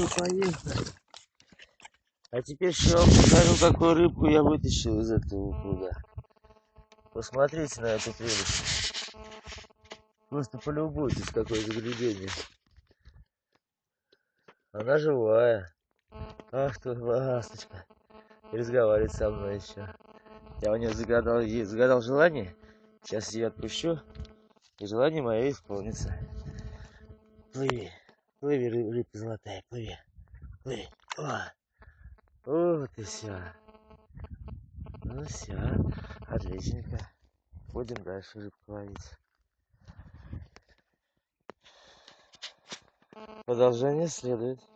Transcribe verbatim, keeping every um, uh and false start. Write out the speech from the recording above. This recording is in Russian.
все, поехали. А теперь еще вам покажу, какую рыбку я вытащил из этого пруда. Посмотрите на эту прелесть. Просто полюбуйтесь, какое заглядение. Она живая. Ах ты, ласточка. И разговаривает со мной еще. Я у нее загадал, ей загадал желание. Сейчас ее отпущу. И желание мое исполнится. Плыви. Плыви, рыб, рыбка золотая, плыви. Плыви. О, вот и все. Ну все. Отличненько. Будем дальше рыбку ловить. Продолжение следует.